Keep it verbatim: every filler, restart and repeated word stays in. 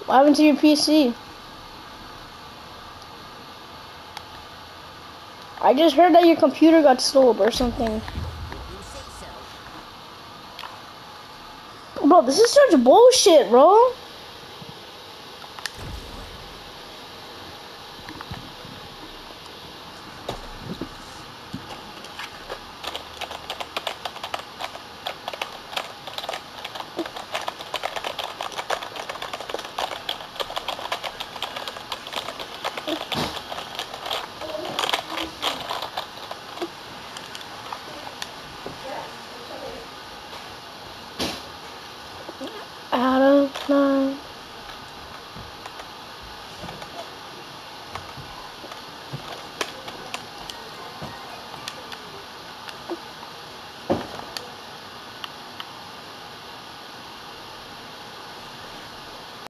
What happened to your P C? I just heard that your computer got stolen or something. If you say so. Bro, this is such bullshit, bro.